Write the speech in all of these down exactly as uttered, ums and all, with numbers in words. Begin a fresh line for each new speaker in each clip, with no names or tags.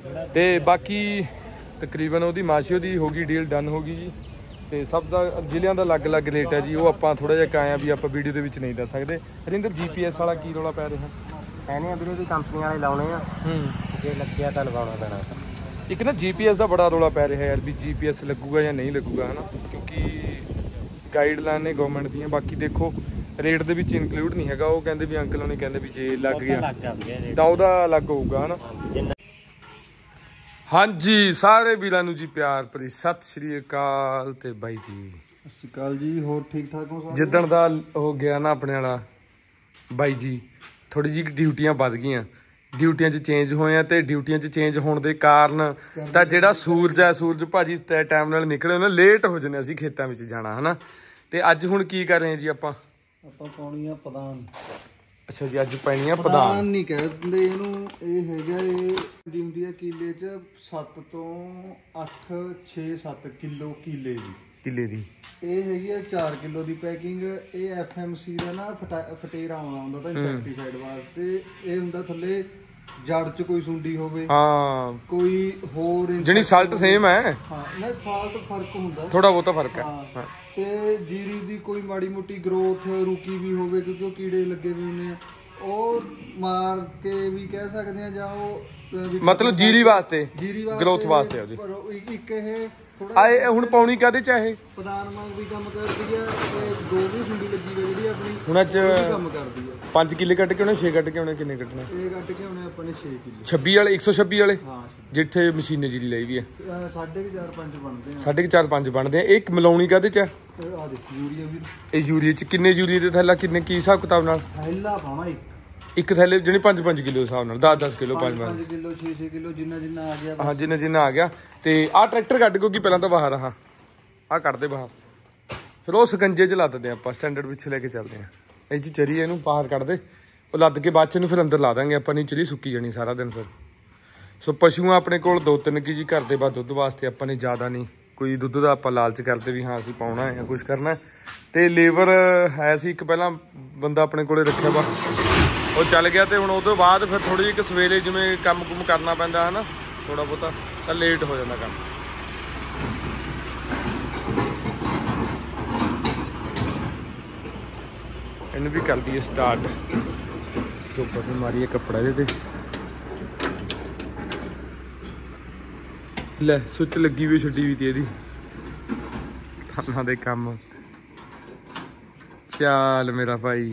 ਤੇ ਬਾਕੀ ਤਕਰੀਬਨ ਉਹਦੀ ਮਾਸ਼ੀਓ ਦੀ ਹੋ ਗਈ ਡੀਲ ਡਨ ਹੋ ਗਈ ਜੀ। ਤੇ ਸਭ ਦਾ ਜ਼ਿਲ੍ਹਿਆਂ ਦਾ ਅਲੱਗ ਅਲੱਗ ਰੇਟ ਹੈ ਜੀ, ਉਹ ਆਪਾਂ ਥੋੜਾ ਜਿਹਾ ਕਾਇਆ ਵੀ ਆਪਾਂ ਵੀਡੀਓ ਦੇ ਵਿੱਚ ਨਹੀਂ ਦੱਸ ਸਕਦੇ। ਹਰਿੰਦਰ ਜੀ ਪੀ ਐਸ ਵਾਲਾ ਕੀ ਰੌਲਾ ਪੈ ਰਿਹਾ?
ਕਹਿੰਦੇ ਆ ਵੀਰੇ ਵੀ ਕੰਪਨੀ ਵਾਲੇ ਲਾਉਣੇ ਆ,
ਹੂੰ
ਜੇ ਲੱਗਿਆ ਤਾਂ ਲਗਾਉਣਾ ਪੈਣਾ।
ਇੱਕ ਨਾ ਜੀ ਪੀ ਐਸ ਦਾ ਬੜਾ ਰੌਲਾ ਪੈ ਰਿਹਾ ਯਾਰ, ਵੀ ਜੀ ਪੀ ਐਸ ਲੱਗੂਗਾ ਜਾਂ ਨਹੀਂ ਲੱਗੂਗਾ, ਹੈ ਨਾ, ਕਿਉਂਕਿ ਗਾਈਡਲਾਈਨ ਨੇ ਗਵਰਨਮੈਂਟ ਦੀਆਂ। ਬਾਕੀ ਦੇਖੋ ਰੇਟ ਦੇ ਵਿੱਚ ਇਨਕਲੂਡ ਨਹੀਂ ਹੈਗਾ। ਉਹ ਕਹਿੰਦੇ ਵੀ ਅੰਕਲ ਉਹਨੇ ਕਹਿੰਦੇ ਵੀ ਜੇ ਲੱਗ ਗਿਆ ਤਾਂ ਉਹਦਾ ਅਲੱਗ ਹੋਊਗਾ, ਹੈ ਨਾ। ਹਾਂਜੀ ਸਾਰੇ ਵੀਰਾਂ ਨੂੰ ਜੀ ਪਿਆਰ ਭਰੀ ਸਤਿ ਸ਼੍ਰੀ ਅਕਾਲ। ਤੇ ਬਾਈ ਜੀ
ਸਤਿ ਸ਼੍ਰੀ ਅਕਾਲ ਜੀ, ਹੋਰ ਠੀਕ ਠਾਕ ਹੋ?
ਜਿੱਦਣ ਦਾ ਹੋ ਗਿਆ ਨਾ ਆਪਣੇ ਵਾਲਾ ਬਾਈ ਜੀ, ਥੋੜੀ ਜਿਹੀ ਡਿਊਟੀਆਂ ਵੱਧ ਗਈਆਂ, ਡਿਊਟੀਆਂ 'ਚ ਚੇਂਜ ਹੋਏ ਆ। ਤੇ ਡਿਊਟੀਆਂ 'ਚ ਚੇਂਜ ਹੋਣ ਦੇ ਕਾਰਨ ਤਾਂ ਜਿਹੜਾ ਸੂਰਜ ਹੈ, ਸੂਰਜ ਭਾਜੀ ਤੈ ਟਾਈਮ ਨਾਲ ਨਿਕਲੇ ਉਹਨਾਂ ਲੇਟ ਹੋ ਜਾਂਦੇ ਅਸੀਂ ਖੇਤਾਂ ਵਿੱਚ ਜਾਣਾ, ਹੈ ਨਾ। ਤੇ ਅੱਜ ਹੁਣ ਕੀ ਕਰ ਰਹੇ ਹਾਂ ਜੀ ਆਪਾਂ? ਆਪਾਂ ਪਾਉਣੀ ਆ ਪਦਾਨ। ਅੱਛਾ ਜੀ, ਅੱਜ ਪੈਣੀ ਆ ਪਦਾਨ।
ਨਹੀਂ ਕਹਿ ਦਿੰਦੇ ਇਹਨੂੰ, ਇਹ ਹੈਗਾ ਇਹ ਦਿੰਦੀ ਆ ਕਿੱਲੇ 'ਚ ਸੱਤ ਤੋਂ ਅੱਠ ਛੇ ਸੱਤ ਕਿਲੋ ਕਿੱਲੇ ਦੀ
ਕਿੱਲੇ ਦੀ।
ਇਹ ਹੈਗੀ ਆ ਚਾਰ ਕਿਲੋ ਦੀ ਪੈਕਿੰਗ। ਇਹ ਐਫ ਐਮ ਸੀ ਦਾ ਨਾ ਫਟੇਰਾ ਆਉਣਾ ਹੁੰਦਾ ਤਾਂ ਇਨਸੈਕਟੀਸਾਈਡ ਵਾਸਤੇ। ਇਹ ਹੁੰਦਾ ਥੱਲੇ ਜੜ 'ਚ ਕੋਈ ਸੁੰਡੀ ਹੋਵੇ,
ਹਾਂ
ਕੋਈ ਹੋਰ
ਜਿਹੜੀ ਸਾਲਟ ਸੇਮ ਹੈ।
ਹਾਂ ਨਾ, ਸਾਲਟ ਫਰਕ ਹੁੰਦਾ,
ਥੋੜਾ ਬਹੁਤਾ ਫਰਕ ਹੈ।
ਹਾਂ ਤੇ ਜੀਰੀ ਦੀ ਕੋਈ ਮਾੜੀ ਮੋਟੀ ਗਰੋਥ ਰੁਕੀ ਵੀ ਹੋਵੇ ਕਿਉਂਕਿ ਉਹ ਕੀੜੇ ਲੱਗੇ ਵੀ ਹੁੰਦੇ ਆ, ਉਹ ਮਾਰ ਕੇ ਵੀ ਕਹਿ ਸਕਦੇ ਆ, ਜਾਂ ਉਹ
ਮਤਲਬ ਜੀਰੀ ਵਾਸਤੇ,
ਜੀਰੀ
ਗਰੋਥ ਵਾਸਤੇ ਉਹਦੀ।
ਇੱਕ ਇਹ
ਆਏ ਹੁਣ ਪਾਉਣੀ ਕਾਹਦੇ ਚ ਇਹ
ਪਦਾਨ ਵਾਂਗ ਵੀ ਕੰਮ ਕਰਦੀ ਆ, ਤੇ ਦੋ ਵੀ ਸੁੰਡੀ ਲੱਗੀ ਹੋਈ ਜਿਹੜੀ ਆਪਣੀ
ਹੁਣ ਅੱਜ
ਕੰਮ ਕਰਦੀ ਆ।
ਪੰਜ ਕਿੱਲੇ ਕੱਟ ਕੇ ਉਹਨੇ ਛੇ ਕੱਟ ਕੇ ਉਹਨੇ ਕਿੰਨੇ ਕੱਟਣੇ?
ਇਹ ਕੱਟ ਕੇ ਉਹਨੇ ਆਪਾਂ ਨੇ ਛੇ ਕਿੱਲੇ।
ਛੱਬੀ ਵਾਲੇ ਇੱਕ ਸੌ ਛੱਬੀ ਵਾਲੇ,
ਹਾਂ
ਜਿੱਥੇ ਮਸ਼ੀਨੇ ਜੀਰੀ ਲਈ ਵੀ ਹੈ।
ਸਾਢੇ ਕੁ ਚਾਰ ਪੰਜ ਬਣਦੇ ਆ,
ਸਾਢੇ ਕੁ ਚਾਰ ਪੰਜ ਬਣਦੇ ਆ। ਇਹ ਮਿਲਾਉਣੀ ਕਾਹਦੇ ਚ?
ਆ ਦੇਖ ਯੂਰੀਆ ਵੀ।
ਇਹ ਯੂਰੀਆ ਚ ਕਿੰਨੇ ਯੂਰੀਆ ਦੇ ਥੈਲਾ ਕਿੰਨੇ, ਕੀ ਹਿਸਾਬ ਕਿਤਾਬ ਨਾਲ?
ਥੈਲਾ ਪਾਉਣਾ ਇੱਕ
ਇੱਕ ਥੈਲੇ ਜਿਹੜੀ ਪੰਜ ਪੰਜ ਕਿਲੋ ਦੇ ਹਿਸਾਬ ਨਾਲ, ਦਸ ਦਸ ਕਿਲੋ, ਪੰਜ
ਪੰਜ ਕਿਲੋ ਛੇ ਛੇ ਕਿਲੋ ਜਿੰਨਾ ਜਿੰਨਾ ਆ ਗਿਆ।
ਹਾਂ ਜਿੰਨਾ ਜਿੰਨਾ ਆ ਗਿਆ। ਤੇ ਆਹ ਟਰੈਕਟਰ ਕੱਢ ਕਿਉਂਕਿ ਪਹਿਲਾਂ ਤਾਂ ਬਾਹਰ ਆਹ ਆਹ ਕੱਢਦੇ ਬਾਹਰ, ਫਿਰ ਉਹ ਸਕੰਜੇ ਚ ਲੱਦਦੇ ਆਪਾਂ, ਸਟੈਂਡਰਡ ਪਿੱਛੇ ਲੈ ਕੇ ਚੱਲਦੇ ਹਾਂ। ਇਹ ਜੀ ਚਰੀ ਇਹਨੂੰ ਬਾਹਰ ਕੱਢਦੇ, ਉਹ ਲੱਦ ਕੇ ਬਾਅਦ ਚ ਇਹਨੂੰ ਫਿਰ ਅੰਦਰ ਲਾ ਦਾਂਗੇ ਆਪਾਂ, ਨਹੀਂ ਚਰੀ ਸੁੱਕੀ ਜਾਣੀ ਸਾਰਾ ਦਿਨ ਫਿਰ। ਸੋ ਪਸ਼ੂਆਂ ਆਪਣੇ ਕੋਲ ਦੋ ਤਿੰਨ ਕੀ ਜੀ ਘਰ ਦੇ ਬਾਅਦ ਦੁੱਧ ਵਾਸਤੇ ਆਪਾਂ ਨੇ ਜ਼ਿਆਦਾ ਨਹੀਂ ਕੋਈ ਦੁੱਧ ਦਾ ਆਪਾਂ ਲਾਲਚ ਕਰਦੇ ਵੀ ਹਾਂ ਅਸੀਂ ਪਾਉਣਾ ਹੈ ਜਾਂ ਕੁਛ ਕਰਨਾ। ਤੇ ਲੇਬਰ ਹੈ ਸੀ ਇੱਕ ਪਹਿਲਾਂ ਬੰਦਾ ਆਪਣੇ ਕੋਲੇ ਰੱਖਿਆ ਵਾ, ਉਹ ਚੱਲ ਗਿਆ। ਤੇ ਹੁਣ ਉਹਦੇ ਬਾਅਦ ਫਿਰ ਥੋੜੀ ਜਿਹੀ ਸਵੇਰੇ ਜਿਵੇਂ ਕੰਮ ਕੁਮ ਕਰਨਾ ਪੈਂਦਾ ਹੈ ਨਾ ਥੋੜਾ ਬਹੁਤਾ, ਤਾਂ ਲੇਟ ਹੋ ਜਾਂਦਾ ਕੰਮ। ਇਹਨੂੰ ਵੀ ਕਰ ਦਈਏ ਸਟਾਰਟ, ਉੱਪਰ ਨੂੰ ਮਾਰੀਏ ਕੱਪੜਾ ਇਹਦੇ ਤੇ। ਲੈ ਸੁੱਚ ਲੱਗੀ ਵੀ ਛੱਡੀ ਵੀ ਤੀ ਇਹਦੀ ਥਾਨਾਂ ਦੇ ਕੰਮ। ਚੱਲ ਮੇਰਾ ਭਾਈ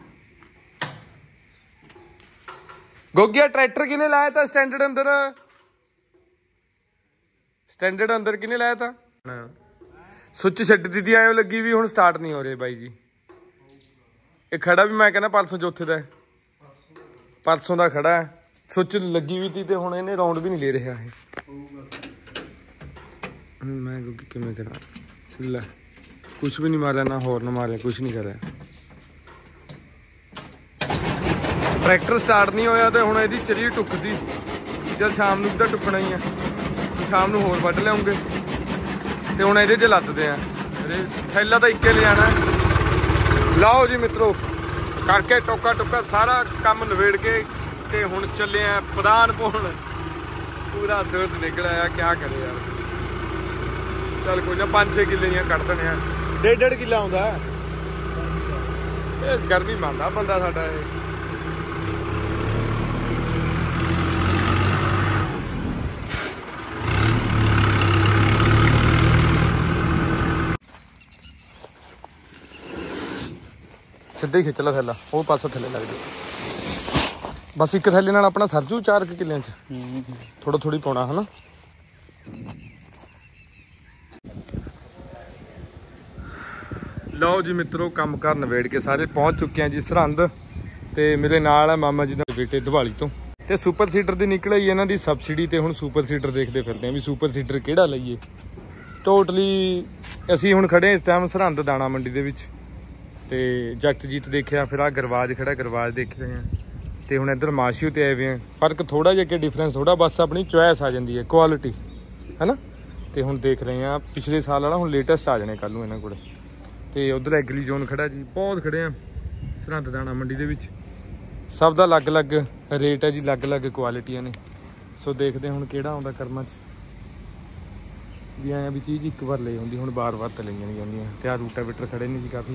ਗੋਗਿਆ, ਟਰੈਕਟਰ ਕਿਹਨੇ ਲਾਇਆ ਤਾ ਸਟੈਂਡਰਡ ਅੰਦਰ? ਸਟੈਂਡਰਡ ਅੰਦਰ ਕਿਹਨੇ ਲਾਇਆ ਤਾ? ਸੁੱਚ ਛੱਡ ਦਿੱਤੀ, ਐਂ ਲੱਗੀ ਵੀ ਹੁਣ ਸਟਾਰਟ ਨਹੀਂ ਹੋ ਰਹੇ ਬਾਈ ਜੀ। ਇਹ ਖੜਾ ਵੀ ਮੈਂ ਕਹਿੰਦਾ ਪਰਸੋਂ ਚੌਥੇ ਦਾ, ਪਰਸੋਂ ਦਾ ਖੜਾ ਹੈ, ਸੁੱਚ ਲੱਗੀ ਵੀ ਤੀ ਤੇ ਹੁਣ ਇਹਨੇ ਰਾਉਂਡ ਵੀ ਨਹੀਂ ਲੈ ਰਿਹਾ ਇਹ। ਮੈਂ ਕਿਵੇਂ ਕਰਾਂ? ਲੈ ਕੁਛ ਵੀ ਨਹੀਂ ਮਾਰਿਆ, ਨਾ ਹੋਰ ਨਾ ਮਾਰਿਆ, ਕੁਛ ਨਹੀਂ ਕਰਿਆ। ਟਰੈਕਟਰ ਸਟਾਰਟ ਨਹੀਂ ਹੋਇਆ ਤੇ ਹੁਣ ਇਹਦੀ ਚਰੀ ਟੁੱਕਦੀ। ਜਦ ਸ਼ਾਮ ਨੂੰ ਤਾਂ ਟੁੱਕਣਾ ਹੀ ਆ, ਸ਼ਾਮ ਨੂੰ ਹੋਰ ਵੱਢ ਲਿਆਉਂਗੇ। ਤੇ ਹੁਣ ਇਹਦੇ 'ਚ ਲੱਦਦੇ ਆ, ਥੈਲਾ ਤਾਂ ਇੱਕੇ ਲੈ ਜਾਣਾ। ਲਓ ਜੀ ਮਿੱਤਰੋ, ਕਰਕੇ ਟੋਕਾ ਟੁੱਕਾ ਸਾਰਾ ਕੰਮ ਨਵੇੜ ਕੇ ਤੇ ਹੁਣ ਚੱਲੇ ਆ ਪਦਾਨ ਪਾਉਣ। ਪੂਰਾ ਸਿਰਤ ਨਿਕਲ ਆਇਆ, ਕਿਆ ਕਰੇ ਯਾਰ। ਚੱਲ ਕੋਈ ਨਾ, ਪੰਜ ਛੇ ਕਿੱਲੇ ਦੀਆਂ ਕੱਢ ਦਿੰਦੇ ਆ, ਡੇਢ ਡੇਢ ਕਿੱਲਾ ਆਉਂਦਾ। ਇਹ ਗਰਮੀ ਮੰਨਦਾ ਬੰਦਾ ਸਾਡਾ ਇਹ। ਸਿੱਧਾ ਹੀ ਖਿੱਚ ਲਾ ਥੈਲਾ, ਉਹ ਪਾਸੋਂ ਥੱਲੇ ਲੱਗ ਜਾਊ। ਬਸ ਇੱਕ ਥੈਲੇ ਨਾਲ ਆਪਣਾ ਸਰਜੂ ਚਾਰ ਕੁ ਕਿੱਲਿਆਂ 'ਚ, ਥੋੜਾ ਥੋੜੀ ਪਾਉਣਾ ਹੈ ਨਾ। ਲਓ ਜੀ ਮਿੱਤਰੋ, ਕੰਮ ਕਾਰ ਨਵੇੜ ਕੇ ਸਾਰੇ ਪਹੁੰਚ ਚੁੱਕੇ ਆ ਜੀ ਸਰਹੰਦ। ਤੇ ਮੇਰੇ ਨਾਲ ਹੈ ਮਾਮਾ ਜੀ ਦਾ ਬੇਟੇ ਦਿਵਾਲੀ ਤੋਂ। ਤੇ ਸੁਪਰ ਸੀਡਰ ਦੀ ਨਿਕਲ ਆਈ ਇਹਨਾਂ ਦੀ ਸਬਸਿਡੀ, ਤੇ ਹੁਣ ਸੁਪਰ ਸੀਡਰ ਦੇਖਦੇ ਫਿਰਦੇ ਆ ਵੀ ਸੁਪਰ ਸੀਡਰ ਕਿਹੜਾ ਲਈਏ। ਟੋਟਲੀ ਅਸੀਂ ਹੁਣ ਖੜੇ ਇਸ ਟਾਈਮ ਸਰਹੰਦ ਦਾਣਾ ਮੰਡੀ ਦੇ ਵਿੱਚ। ਤੇ ਜਗਤਜੀਤ ਦੇਖਿਆ, ਫਿਰ ਆਹ ਗਰਵਾਜ ਖੜਾ, ਗਰਵਾਜ ਦੇਖ ਰਹੇ ਆ। ਤੇ ਹੁਣ ਇੱਧਰ ਮਾਸ਼ੀਓ ਤੇ ਆਏ ਵੇ ਆ। ਫਰਕ ਥੋੜਾ ਜਿਹਾ ਕਿ ਡਿਫਰੈਂਸ ਥੋੜਾ, ਬਸ ਆਪਣੀ ਚੋਇਸ ਆ ਜਾਂਦੀ ਹੈ, ਕੁਆਲਿਟੀ ਹੈ ਨਾ। ਤੇ ਹੁਣ ਦੇਖ ਰਹੇ ਆ ਪਿਛਲੇ ਸਾਲ ਵਾਲਾ ਹੁਣ ਲੇਟੈਸਟ ਆ ਜਾਣੇ ਕੱਲ੍ਹ ਨੂੰ ਇਹਨਾਂ ਕੋਲ। ਤੇ ਉਧਰ ਐਗਲੀ ਜ਼ੋਨ ਖੜਾ ਜੀ, ਬਹੁਤ ਖੜੇ ਆ ਸਰਹੰਦ ਦਾਣਾ ਮੰਡੀ ਦੇ ਵਿੱਚ। ਸਭ ਦਾ ਅਲੱਗ ਅਲੱਗ ਰੇਟ ਹੈ ਜੀ, ਅਲੱਗ ਅਲੱਗ ਕੁਆਲਿਟੀਆਂ ਨੇ। ਸੋ ਦੇਖਦੇ ਹੁਣ ਕਿਹੜਾ ਆਉਂਦਾ ਕਰਮਾਂ 'ਚ ਵੀ ਆਇਆ ਵੀ ਚੀਜ਼ ਇੱਕ ਵਾਰ ਲੈ ਆਉਂਦੀ, ਹੁਣ ਬਾਰ-ਬਾਰ ਤਾਂ ਲਈਆਂ ਨਹੀਂ ਜਾਂਦੀਆਂ। ਤੇ ਆਹ ਰੂਟਾਵੇਟਰ ਖੜੇ ਨੇ ਜੀ ਕਾਫੀ।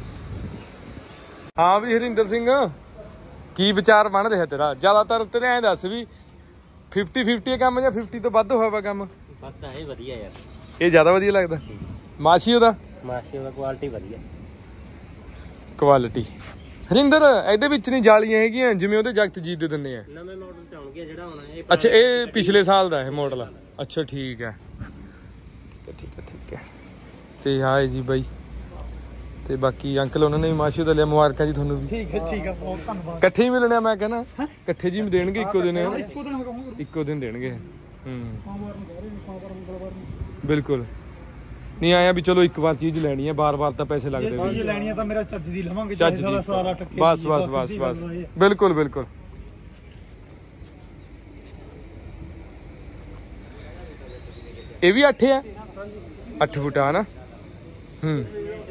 ਹਾਂ ਵੀ ਹਰਿੰਦਰ ਸਿੰਘ, ਕੀ ਵਿਚਾਰ ਬਣ ਰਿਹਾ ਤੇਰਾ? ਜ਼ਿਆਦਾਤਰ ਤੇਰੇ ਐਂ ਦੱਸ ਵੀ ਫਿਫਟੀ ਫਿਫਟੀ ਕੰਮ ਜਾਂ ਫਿਫਟੀ ਤੋਂ ਵੱਧ ਹੋਇਆ ਵਾ ਕੰਮ?
ਵੱਧ ਹੈ ਵਧੀਆ ਯਾਰ,
ਇਹ ਜ਼ਿਆਦਾ ਵਧੀਆ ਲੱਗਦਾ। ਮਾਸ਼ੀ ਉਹਦਾ
ਮਾਸ਼ੀ ਦਾ ਕੁਆਲਿਟੀ ਵਧੀਆ,
ਕੁਆਲਿਟੀ। ਹਰਿੰਦਰ ਇਹਦੇ ਵਿੱਚ ਨਹੀਂ ਜਾਲੀਆਂ ਹੈਗੀਆਂ ਜਿਵੇਂ ਉਹਦੇ ਜਗਤ ਜੀਤ ਦੇ ਦਿੰਦੇ ਆ?
ਨਵੇਂ ਮਾਡਲ ਚ ਆਉਣਗੇ ਜਿਹੜਾ ਹੋਣਾ ਇਹ।
ਅੱਛਾ ਇਹ ਪਿਛਲੇ ਸਾਲ ਦਾ ਇਹ ਮਾਡਲ ਆ? ਅੱਛਾ ਠੀਕ ਹੈ ਠੀਕ ਹੈ ਠੀਕ ਹੈ। ਤੇ ਹਾਂ ਜੀ ਬਾਈ, ਤੇ ਬਾਕੀ ਅੰਕਲ ਉਹਨਾਂ ਨੇ ਵੀ ਮਾਸ਼ੀ ਦਾ ਲਿਆ, ਮੁਬਾਰਕਾਂ ਜੀ ਤੁਹਾਨੂੰ ਵੀ।
ਠੀਕ ਹੈ ਠੀਕ ਹੈ, ਬਹੁਤ ਧੰਨਵਾਦ।
ਇਕੱਠੇ ਹੀ ਮਿਲਣੇ ਮੈਂ ਕਹਿੰਦਾ, ਇਕੱਠੇ ਜੀ ਦੇਣਗੇ ਇੱਕੋ ਦਿਨ? ਇੱਕੋ ਦਿਨ ਦੇਣਗੇ। ਹੂੰ ਬਿਲਕੁਲ। ਨਹੀਂ ਆਇਆ ਵੀ ਚਲੋ ਇੱਕ ਵਾਰ ਚੀਜ਼ ਲੈਣੀ ਹੈ, ਬਾਰ ਬਾਰ ਤਾਂ ਪੈਸੇ ਲੱਗਦੇ ਨੇ।
ਚੀਜ਼ ਲੈਣੀ ਹੈ ਤਾਂ ਮੇਰਾ ਚੱਜ ਦੀ ਲਵਾਂਗੇ,
ਚੱਜ ਦੀ, ਬਸ ਬਸ ਬਸ ਬਸ ਬਿਲਕੁਲ ਬਿਲਕੁਲ। ਇਹ ਵੀ ਅੱਠ ਹੈ? ਅੱਠ ਫੁੱਟ ਆ ਨਾ? ਹੂੰ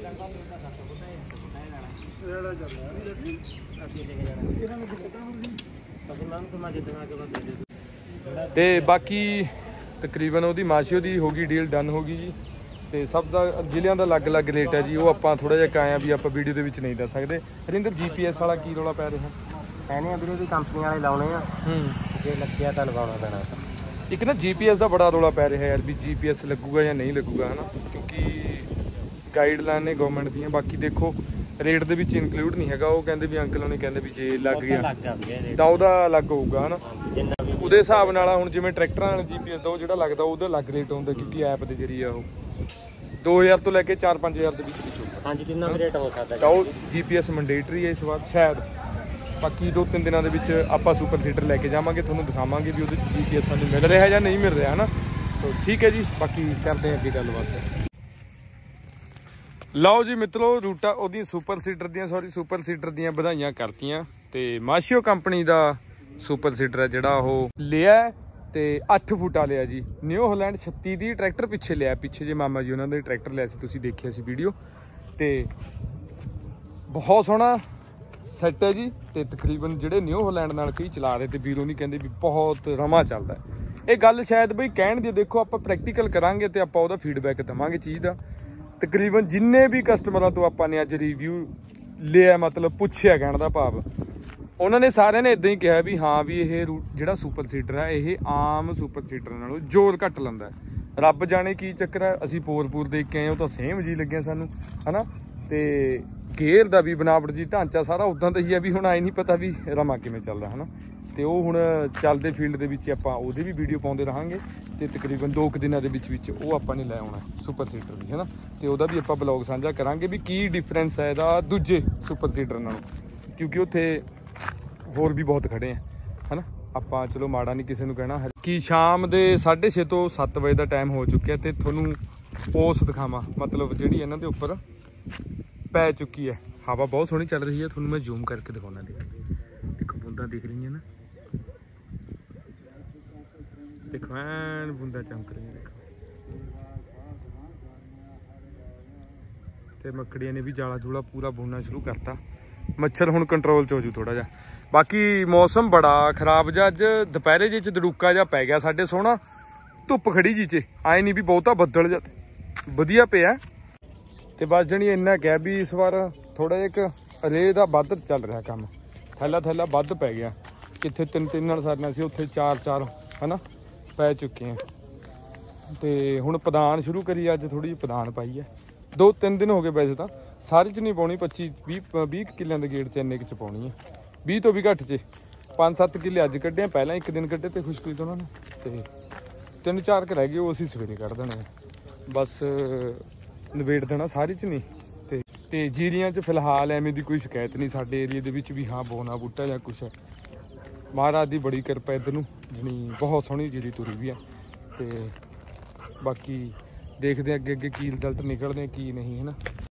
ਤੇ ਬਾਕੀ ਤਕਰੀਬਨ ਉਹਦੀ ਮਾਸ਼ੀਓ ਦੀ ਹੋ ਗਈ ਡੀਲ, ਡਨ ਹੋ ਗਈ ਜੀ। ਤੇ ਸਭ ਦਾ ਜ਼ਿਲ੍ਹਿਆਂ ਦਾ ਅਲੱਗ ਅਲੱਗ ਰੇਟ ਹੈ ਜੀ, ਉਹ ਆਪਾਂ ਥੋੜਾ ਜਿਹਾ ਆਏ ਆ ਵੀ ਆਪਾਂ ਵੀਡੀਓ ਦੇ ਵਿੱਚ ਨਹੀਂ ਦੱਸ ਸਕਦੇ। ਹਰਿੰਦਰ ਜੀਪੀਐਸ ਵਾਲਾ ਕੀ ਰੌਲਾ ਪੈ ਰਿਹਾ?
ਕਹਿੰਦੇ ਆ ਵੀਰੇ ਵੀ ਕੰਪਨੀ ਵਾਲੇ ਲਾਉਣੇ ਆ,
ਹੂੰ
ਜੇ ਲੱਗਿਆ ਤਾਂ ਲਵਾਉਣਾ ਪੈਣਾ।
ਇੱਕ ਨਾ ਜੀਪੀਐਸ ਦਾ ਬੜਾ ਰੌਲਾ ਪੈ ਰਿਹਾ ਯਾਰ, ਵੀ ਜੀਪੀਐਸ ਲੱਗੂਗਾ ਜਾਂ ਨਹੀਂ ਲੱਗੂਗਾ, ਹੈ ਨਾ? ਕਿਉਂਕਿ ਗਾਈਡਲਾਈਨ ਨੇ ਗਵਰਨਮੈਂਟ ਦੀਆਂ। ਬਾਕੀ ਦੇਖੋ ਰੇਟ ਦੇ ਵਿੱਚ ਇਨਕਲੂਡ ਨਹੀਂ ਹੈਗਾ। ਉਹ ਕਹਿੰਦੇ ਵੀ ਅੰਕਲ ਉਹਨੇ ਕਹਿੰਦੇ ਵੀ ਜੇ ਲੱਗ ਗਿਆ ਤਾਂ ਉਹਦਾ ਅਲੱਗ ਹੋਊਗਾ, ਹੈ ਨਾ? ਉਹਦੇ ਹਿਸਾਬ ਨਾਲ ਹੁਣ ਜਿਵੇਂ ਟਰੈਕਟਰਾਂ ਨਾਲ ਜੀਪੀਐਸ ਦਾ ਉਹ ਜਿਹੜਾ ਲੱਗਦਾ ਉਹਦਾ ਅਲੱਗ ਰੇਟ ਹੁੰਦਾ, ਕਿਉਂਕਿ ਐਪ ਦੇ ਜ਼ਰੀਏ ਉਹ ਦੋ ਹਜ਼ਾਰ ਤੋਂ ਲੈ ਕੇ ਚਾਰ ਪੰਜ ਹਜ਼ਾਰ ਦੇ ਵਿੱਚ ਵਿੱਚ ਹੋਊਗਾ।
ਹਾਂਜੀ ਕਿੰਨਾ ਵੀ ਰੇਟ ਹੋ ਸਕਦਾ।
ਤਾਂ ਉਹ ਜੀਪੀਐਸ ਮੈਂਡੇਟਰੀ ਹੈ ਇਸ ਵਾਰ ਸ਼ਾਇਦ। ਬਾਕੀ ਦੋ ਤਿੰਨ ਦਿਨਾਂ ਦੇ ਵਿੱਚ ਆਪਾਂ ਸੁਪਰ ਸੀਟਰ ਲੈ ਕੇ ਜਾਵਾਂਗੇ, ਤੁਹਾਨੂੰ ਦਿਖਾਵਾਂਗੇ ਵੀ ਉਹਦੇ 'ਚ ਜੀਪੀਐਸ ਸਾਨੂੰ ਮਿਲ ਰਿਹਾ ਜਾਂ ਨਹੀਂ ਮਿਲ ਰਿਹਾ, ਹੈ ਨਾ? ਸੋ ਠੀਕ ਹੈ ਜੀ, ਬਾਕੀ ਕਰਦੇ ਹਾਂ ਅੱਗੇ ਗੱਲਬਾਤ। ਲਓ ਜੀ ਮਿੱਤਰੋ, ਰੂਟਾ ਉਹਦੀ ਸੁਪਰ ਸੀਟਰ ਦੀਆਂ ਸੌਰੀ ਸੁਪਰ ਸੀਟਰ ਦੀਆਂ ਵਧਾਈਆਂ ਕਰਤੀਆਂ। ਤੇ ਮਾਸ਼ੀਓ ਕੰਪਨੀ ਦਾ ਸੁਪਰ ਸੀਟਰ ਹੈ ਜਿਹੜਾ ਉਹ ਲਿਆ, ਤੇ ਅੱਠ ਫੁੱਟਾ ਲਿਆ ਜੀ। ਨਿਊ ਹਾਲੈਂਡ ਛੱਤੀ ਦੀ ਟਰੈਕਟਰ ਪਿੱਛੇ ਲਿਆ, ਪਿੱਛੇ ਜੇ ਮਾਮਾ ਜੀ ਉਹਨਾਂ ਦੇ ਟਰੈਕਟਰ ਲਿਆ ਸੀ, ਤੁਸੀਂ ਦੇਖਿਆ ਸੀ ਵੀਡੀਓ। ਤੇ ਬਹੁਤ ਸੋਹਣਾ ਸੈੱਟ ਹੈ ਜੀ। ਤੇ ਤਕਰੀਬਨ ਜਿਹੜੇ ਨਿਊ ਹਾਲੈਂਡ ਨਾਲ ਕਈ ਚਲਾ ਰਹੇ ਤੇ ਵੀਰੋ ਨਹੀਂ ਕਹਿੰਦੇ ਵੀ ਬਹੁਤ ਰਮਾ ਚੱਲਦਾ। ਇਹ ਗੱਲ ਸ਼ਾਇਦ ਬਈ ਕਹਿਣ ਦੀ, ਦੇਖੋ ਆਪਾਂ ਪ੍ਰੈਕਟੀਕਲ ਕਰਾਂਗੇ ਤੇ ਆਪਾਂ ਉਹਦਾ ਫੀਡਬੈਕ ਦੇਵਾਂਗੇ ਚੀਜ਼ ਦਾ। ਤਕਰੀਬਨ ਜਿੰਨੇ ਵੀ ਕਸਟਮਰਾਂ ਤੋਂ ਆਪਾਂ ਨੇ ਅੱਜ ਰਿਵਿਊ ਲਿਆ, ਮਤਲਬ ਪੁੱਛਿਆ, ਕਹਿਣ ਦਾ ਭਾਵ ਉਹਨਾਂ ਨੇ ਸਾਰਿਆਂ ਨੇ ਇਦਾਂ ਹੀ ਕਿਹਾ ਵੀ ਹਾਂ ਵੀ ਇਹ ਜਿਹੜਾ ਸੁਪਰ ਸੀਟਰ ਹੈ ਇਹ ਆਮ ਸੁਪਰ ਸੀਟਰ ਨਾਲੋਂ ਜ਼ੋਰ ਘੱਟ ਲੈਂਦਾ। ਰੱਬ ਜਾਣੇ ਕੀ ਚੱਕਰ ਹੈ, ਅਸੀਂ ਪੋਰ ਪੂਰ ਦੇਖ ਕੇ ਆਏ, ਉਹ ਤਾਂ ਸੇਮ ਜੀ ਲੱਗਿਆ ਸਾਨੂੰ, ਹਨਾ? ਤੇ ਗੇਅਰ ਦਾ ਵੀ ਬਣਾਵਟ ਜੀ, ਢਾਂਚਾ ਸਾਰਾ ਉਦਾਂ ਦਾ ਹੀ ਹੈ ਵੀ ਹੁਣ ਆਏ ਨਹੀਂ ਪਤਾ ਵੀ ਰਮਾ ਕਿਵੇਂ ਚੱਲਦਾ, ਹਨਾ? ਤੇ ਉਹ ਹੁਣ ਚੱਲਦੇ ਫੀਲਡ ਦੇ ਵਿੱਚ ਆਪਾਂ ਉਹਦੇ ਵੀ ਵੀਡੀਓ ਪਾਉਂਦੇ ਰਹਾਂਗੇ। ਤੇ ਤਕਰੀਬਨ ਦੋ ਕੁ ਦਿਨਾਂ ਦੇ ਵਿੱਚ ਵਿੱਚ ਉਹ ਆਪਾਂ ਨੇ ਲੈ ਆਉਣਾ ਸੁਪਰ ਸੀਟਰ ਵੀ, ਹਨਾ? ਤੇ ਉਹਦਾ ਵੀ ਆਪਾਂ ਬਲੌਗ ਸਾਂਝਾ ਕਰਾਂਗੇ ਵੀ ਕੀ ਡਿਫਰੈਂਸ ਹੈ ਇਹਦਾ ਦੂਜੇ ਸੁਪਰ ਸੀਟਰ ਨਾਲੋਂ, ਕਿਉਂਕਿ ਉੱਥੇ ਹੋਰ ਵੀ ਬਹੁਤ ਖੜੇ ਆ, ਹਨਾ? ਆਪਾਂ ਚਲੋ ਮਾੜਾ ਨਹੀਂ ਕਿਸੇ ਨੂੰ ਕਹਿਣਾ। ਕਿ ਸ਼ਾਮ ਦੇ ਸਾਢੇ ਛੇ ਤੋਂ ਸੱਤ ਵਜੇ ਦਾ ਟਾਈਮ ਹੋ ਚੁੱਕਿਆ ਤੇ ਤੁਹਾਨੂੰ ਪੋਸ ਦਿਖਾਵਾਂ, ਮਤਲਬ ਜਿਹੜੀ ਇਹਨਾਂ ਦੇ ਉੱਪਰ ਪੈ ਚੁੱਕੀ ਹੈ। ਹਵਾ ਬਹੁਤ ਸੋਹਣੀ ਚੱਲ ਰਹੀ ਹੈ, ਤੁਹਾਨੂੰ ਮੈਂ ਜ਼ੂਮ ਕਰਕੇ ਦਿਖਾਉਣਾ। ਦੇਖੋ ਬੂੰਦਾਂ ਦਿਖ ਰਹੀਆਂ ਨਾ, ਦੇਖੋ ਐਨ ਬੂੰਦਾਂ ਚਮਕ ਰਹੀਆਂ, ਦੇਖੋ। ਤੇ ਮੱਕੜੀਆਂ ਨੇ ਵੀ ਜਾਲਾ ਜੂਲਾ ਪੂਰਾ ਬੁਣਨਾ ਸ਼ੁਰੂ ਕਰਤਾ। ਮੱਛਰ ਹੁਣ ਕੰਟਰੋਲ 'ਚ ਹੋ ਜੂ ਥੋੜਾ ਜਿਹਾ। ਬਾਕੀ ਮੌਸਮ ਬੜਾ ਖਰਾਬ ਜਿਹਾ ਅੱਜ, ਦੁਪਹਿਰੇ ਜਿਹੇ 'ਚ ਦੜੂਕਾ ਜਿਹਾ ਪੈ ਗਿਆ ਸਾਡੇ, ਸੋਹਣਾ ਧੁੱਪ ਖੜੀ ਜੀ 'ਚ, ਆਏ ਨਹੀਂ ਵੀ ਬਹੁਤਾ ਬੱਦਲ ਜਿਹਾ ਵਧੀਆ ਪਿਆ। ਤੇ ਬਸ ਜਣੀ ਇੰਨਾ ਕਹਿ ਵੀ ਇਸ ਵਾਰ ਥੋੜਾ ਜਿਹਾ ਇੱਕ ਰੇਹ ਦਾ ਵੱਧ ਚੱਲ ਰਿਹਾ ਕੰਮ, ਥੈਲਾ ਥੈਲਾ ਵੱਧ ਪੈ ਗਿਆ। ਕਿੱਥੇ ਤਿੰਨ ਤਿੰਨ ਨਾਲ ਸਰਨਾ ਸੀ, ਉੱਥੇ ਚਾਰ ਚਾਰ, ਹਨਾ, ਪੈ ਚੁੱਕੇ ਆ। ਤੇ ਹੁਣ ਪਦਾਨ ਸ਼ੁਰੂ ਕਰੀ, ਅੱਜ ਥੋੜੀ ਜਿਹੀ ਪਦਾਨ ਪਾਈ ਹੈ। ਦੋ ਤਿੰਨ ਦਿਨ ਹੋ ਗਏ ਵੈਸੇ ਤਾਂ, ਸਾਰੇ 'ਚ ਨਹੀਂ ਪਾਉਣੀ, ਪੱਚੀ ਵੀਹ ਵੀਹ ਕਿੱਲਿਆਂ ਦੇ ਗੇੜ 'ਚ ਇੰਨੇ ਕੁ 'ਚ ਪਾਉਣੀ ਹੈ, ਵੀਹ ਤੋਂ ਵੀ ਘੱਟ 'ਚ। ਪੰਜ ਸੱਤ ਕਿੱਲੇ ਅੱਜ ਕੱਢੇ, ਪਹਿਲਾਂ ਇੱਕ ਦਿਨ ਕੱਢੇ ਤੇ ਖੁਸ਼ਕੀ ਤੋਂ ਉਹਨਾਂ ਨੇ, ਤੇ ਤਿੰਨ ਚਾਰ ਕੁ ਰਹਿ ਗਏ, ਉਹ ਅਸੀਂ ਸਵੇਰੇ ਕੱਢ ਦੇਣੇ ਬਸ, ਨਿਬੇੜ ਦੇਣਾ ਸਾਰੀ 'ਚ ਨਹੀਂ। ਤੇ ਤੇ ਜੀਰੀਆਂ 'ਚ ਫਿਲਹਾਲ ਐਵੇਂ ਦੀ ਕੋਈ ਸ਼ਿਕਾਇਤ ਨਹੀਂ ਸਾਡੇ ਏਰੀਏ ਦੇ ਵਿੱਚ ਵੀ ਹਾਂ ਬੋਨਾ ਬੂਟਾ ਜਾਂ ਕੁਛ ਹੈ। ਮਹਾਰਾਜ ਦੀ ਬੜੀ ਕਿਰਪਾ ਇੱਧਰ ਨੂੰ, ਜਣੀ ਬਹੁਤ ਸੋਹਣੀ ਜੀਰੀ ਤੁਰੀ ਵੀ ਆ। ਤੇ ਬਾਕੀ ਦੇਖਦੇ ਅੱਗੇ ਅੱਗੇ ਕੀ ਰਿਜ਼ਲਟ ਨਿਕਲਦੇ ਕੀ ਨਹੀਂ, ਹੈ ਨਾ?